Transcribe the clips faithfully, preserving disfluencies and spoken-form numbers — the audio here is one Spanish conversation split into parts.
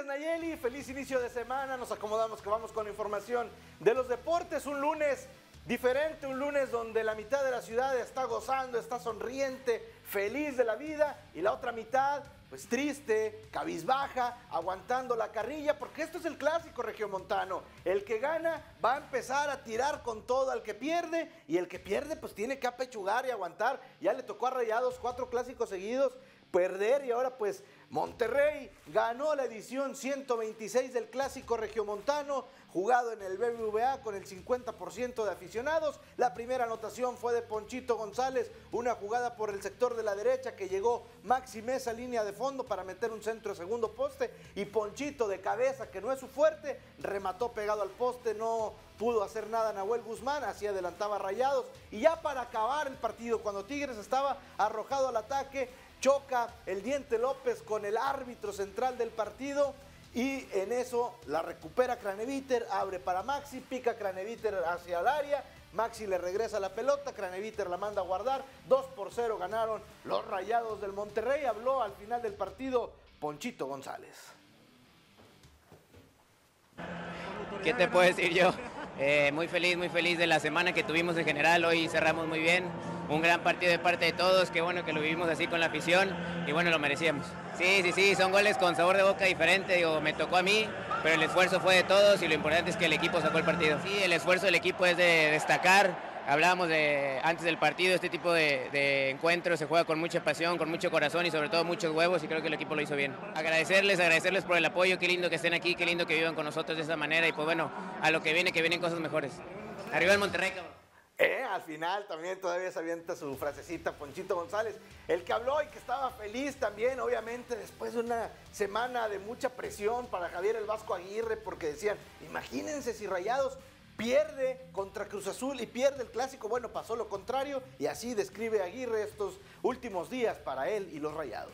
Nayeli, feliz inicio de semana, nos acomodamos que vamos con la información de los deportes, un lunes diferente, un lunes donde la mitad de la ciudad está gozando, está sonriente, feliz de la vida, y la otra mitad, pues triste, cabizbaja, aguantando la carrilla, porque esto es el clásico regiomontano. El que gana va a empezar a tirar con todo al que pierde, y el que pierde pues tiene que apechugar y aguantar. Ya le tocó a Rayados cuatro clásicos seguidos perder, y ahora pues Monterrey ganó la edición ciento veintiséis del clásico regiomontano, jugado en el B B V A con el cincuenta por ciento de aficionados. La primera anotación fue de Ponchito González, una jugada por el sector de la derecha que llegó Maxi Mesa línea de fondo para meter un centro de segundo poste, y Ponchito de cabeza, que no es su fuerte, remató pegado al poste, no pudo hacer nada Nahuel Guzmán, así adelantaba Rayados. Y ya para acabar el partido, cuando Tigres estaba arrojado al ataque, choca el Diente López con el árbitro central del partido, y en eso la recupera Craneviter, abre para Maxi, pica Craneviter hacia el área, Maxi le regresa la pelota, Craneviter la manda a guardar, dos por cero ganaron los Rayados del Monterrey. Habló al final del partido Ponchito González. ¿Qué te puedo decir yo? Eh, muy feliz, muy feliz de la semana que tuvimos en general. Hoy cerramos muy bien, un gran partido de parte de todos, qué bueno que lo vivimos así con la afición, y bueno, lo merecíamos. Sí, sí, sí, son goles con sabor de boca diferente, digo, me tocó a mí, pero el esfuerzo fue de todos, y lo importante es que el equipo sacó el partido. Sí, el esfuerzo del equipo es de destacar. Hablábamos de, antes del partido, este tipo de, de encuentros se juega con mucha pasión, con mucho corazón y sobre todo muchos huevos, y creo que el equipo lo hizo bien. Agradecerles, agradecerles por el apoyo, qué lindo que estén aquí, qué lindo que vivan con nosotros de esa manera, y pues bueno, a lo que viene, que vienen cosas mejores. Arriba el Monterrey, cabrón. Eh, al final también todavía se avienta su frasecita Ponchito González, el que habló y que estaba feliz también, obviamente, después de una semana de mucha presión para Javier el Vasco Aguirre, porque decían, imagínense si Rayados pierde contra Cruz Azul y pierde el clásico. Bueno, pasó lo contrario, y así describe Aguirre estos últimos días para él y los Rayados.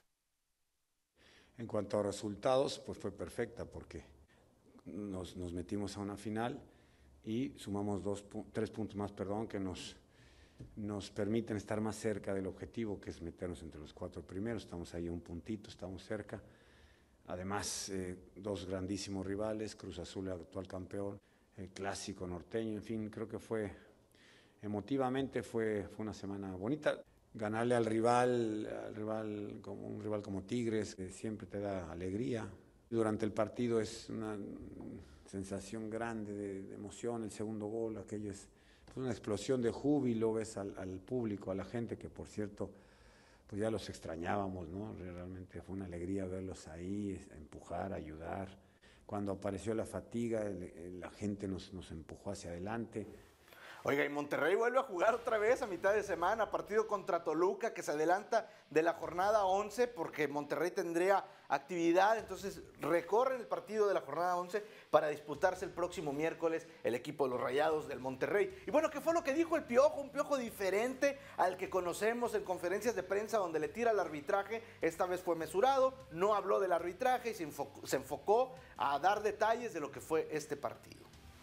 En cuanto a resultados, pues fue perfecta, porque nos, nos metimos a una final y sumamos dos, tres puntos más, perdón, que nos, nos permiten estar más cerca del objetivo, que es meternos entre los cuatro primeros. Estamos ahí a un puntito, estamos cerca. Además, eh, dos grandísimos rivales, Cruz Azul, el actual campeón, el clásico norteño, en fin, creo que fue, emotivamente fue, fue una semana bonita. Ganarle al rival, al rival como un rival como Tigres, que siempre te da alegría. Durante el partido es una sensación grande de, de emoción, el segundo gol, aquello es pues una explosión de júbilo, ves al, al público, a la gente, que por cierto, pues ya los extrañábamos, ¿no? Realmente fue una alegría verlos ahí, empujar, ayudar. Cuando apareció la fatiga, el, el, la gente nos, nos empujó hacia adelante. Oiga, y Monterrey vuelve a jugar otra vez a mitad de semana, partido contra Toluca, que se adelanta de la jornada once, porque Monterrey tendría actividad, entonces recorren el partido de la jornada once para disputarse el próximo miércoles el equipo de los Rayados del Monterrey. Y bueno, ¿qué fue lo que dijo el Piojo? Un Piojo diferente al que conocemos en conferencias de prensa donde le tira al arbitraje. Esta vez fue mesurado, no habló del arbitraje y se enfocó, se enfocó a dar detalles de lo que fue este partido.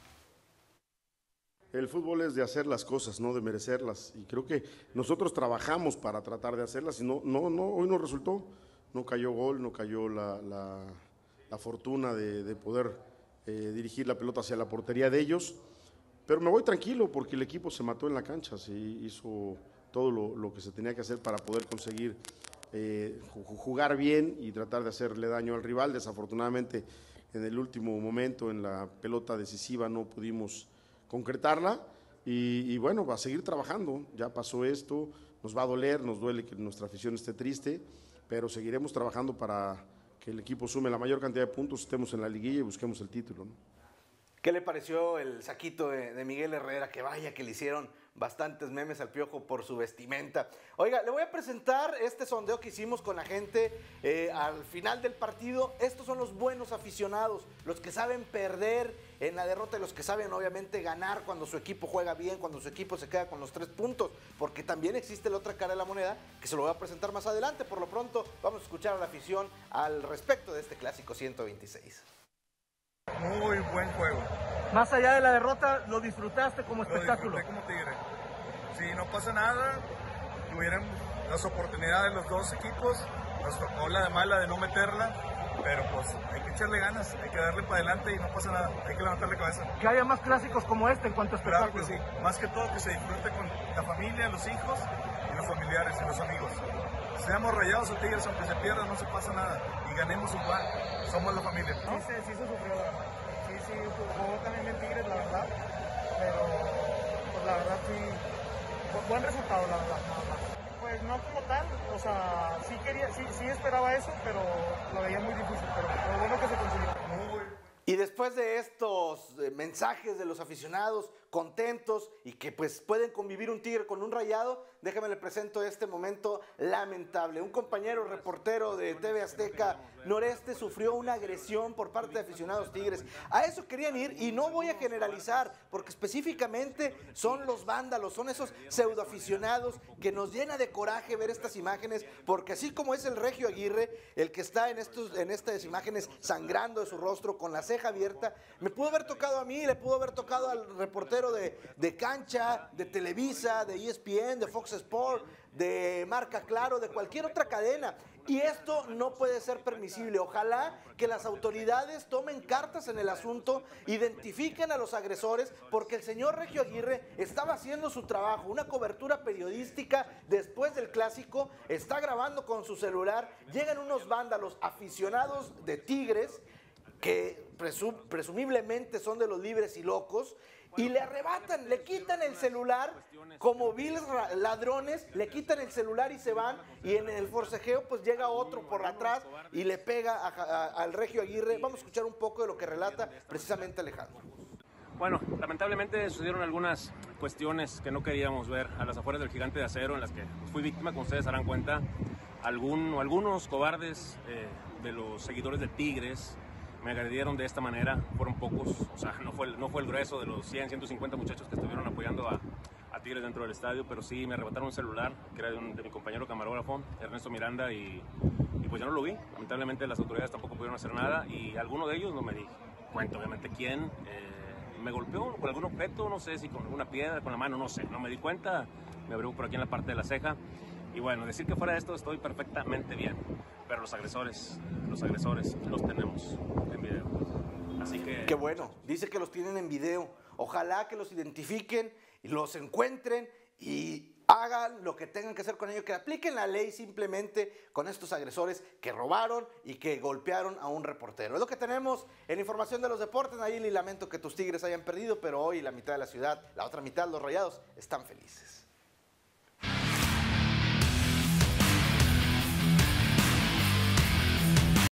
El fútbol es de hacer las cosas, no de merecerlas, y creo que nosotros trabajamos para tratar de hacerlas, y no, no, no, hoy no resultó, no cayó gol, no cayó la, la, la fortuna de, de poder eh, dirigir la pelota hacia la portería de ellos, pero me voy tranquilo porque el equipo se mató en la cancha, se hizo todo lo, lo que se tenía que hacer para poder conseguir eh, jugar bien y tratar de hacerle daño al rival. Desafortunadamente en el último momento, en la pelota decisiva, no pudimos concretarla, y, y bueno, va a seguir trabajando. Ya pasó esto, nos va a doler, nos duele que nuestra afición esté triste, pero seguiremos trabajando para que el equipo sume la mayor cantidad de puntos, estemos en la liguilla y busquemos el título, ¿no? ¿Qué le pareció el saquito de, de Miguel Herrera? Que vaya que le hicieron bastantes memes al Piojo por su vestimenta. Oiga, le voy a presentar este sondeo que hicimos con la gente eh, al final del partido. Estos son los buenos aficionados, los que saben perder en la derrota y los que saben obviamente ganar cuando su equipo juega bien, cuando su equipo se queda con los tres puntos, porque también existe la otra cara de la moneda que se lo voy a presentar más adelante. Por lo pronto vamos a escuchar a la afición al respecto de este clásico ciento veintiséis. Muy buen juego. Más allá de la derrota, ¿lo disfrutaste como Lo espectáculo? disfruté como Tigre. Si no pasa nada, tuvieran las oportunidades los dos equipos, nos tocó la de mala de no meterla, pero pues hay que echarle ganas, hay que darle para adelante y no pasa nada, hay que levantarle cabeza. Que haya más clásicos como este en cuanto a Claro espectáculo. que sí, más que todo que se disfrute con la familia, los hijos y los familiares y los amigos. Seamos Rayados o Tigres, aunque se pierda no se pasa nada y ganemos igual, somos la familia. Sí, sí, sí se sufrió, la verdad. Sí, sí, jugó también en Tigres, la verdad, pero pues la verdad sí, bu- buen resultado, la verdad, nada más. Pues no como tal, o sea, sí quería, sí, sí esperaba eso, pero lo veía muy difícil, pero, pero bueno que se consiguió. Muy Y después de estos eh, mensajes de los aficionados contentos y que pues pueden convivir un Tigre con un Rayado, déjame le presento este momento lamentable. Un compañero reportero de T V Azteca Noreste sufrió una agresión por parte de aficionados Tigres. A eso querían ir y no voy a generalizar porque específicamente son los vándalos, son esos pseudoaficionados que nos llena de coraje ver estas imágenes porque así como es el Regio Aguirre, el que está en, estos, en estas imágenes sangrando de su rostro con la ceja abierta, me pudo haber tocado a mí, le pudo haber tocado al reportero de, de Cancha, de Televisa, de E S P N, de Fox Sport, de Marca Claro, de cualquier otra cadena. Y esto no puede ser permisible. Ojalá que las autoridades tomen cartas en el asunto, identifiquen a los agresores, porque el señor Regio Aguirre estaba haciendo su trabajo, una cobertura periodística después del clásico, está grabando con su celular, llegan unos vándalos aficionados de Tigres, que presum presumiblemente son de los libres y locos, y le arrebatan, le quitan el celular, como viles ladrones, le quitan el celular y se van, y en el forcejeo pues llega otro por atrás y le pega a, a, al Regio Aguirre. Vamos a escuchar un poco de lo que relata precisamente Alejandro. Bueno, lamentablemente sucedieron algunas cuestiones que no queríamos ver a las afueras del Gigante de Acero, en las que fui víctima, como ustedes darán cuenta, algún, algunos cobardes eh, de los seguidores de Tigres me agredieron de esta manera, fueron pocos, o sea, no fue, el, no fue el grueso de los cien, ciento cincuenta muchachos que estuvieron apoyando a, a Tigres dentro del estadio, pero sí me arrebataron un celular, que era de, un, de mi compañero camarógrafo, Ernesto Miranda, y, y pues yo no lo vi. Lamentablemente las autoridades tampoco pudieron hacer nada, y alguno de ellos, no me di cuenta obviamente quién, eh, me golpeó con algún objeto, no sé si con alguna piedra, con la mano, no sé, no me di cuenta, me abrió por aquí en la parte de la ceja. Y bueno, decir que fuera de esto estoy perfectamente bien, pero los agresores, los agresores los tenemos en video. Así que... Qué bueno, dice que los tienen en video. Ojalá que los identifiquen y los encuentren y hagan lo que tengan que hacer con ellos, que apliquen la ley simplemente con estos agresores que robaron y que golpearon a un reportero. Es lo que tenemos en información de los deportes. Nayeli, lamento que tus Tigres hayan perdido, pero hoy la mitad de la ciudad, la otra mitad, los Rayados, están felices.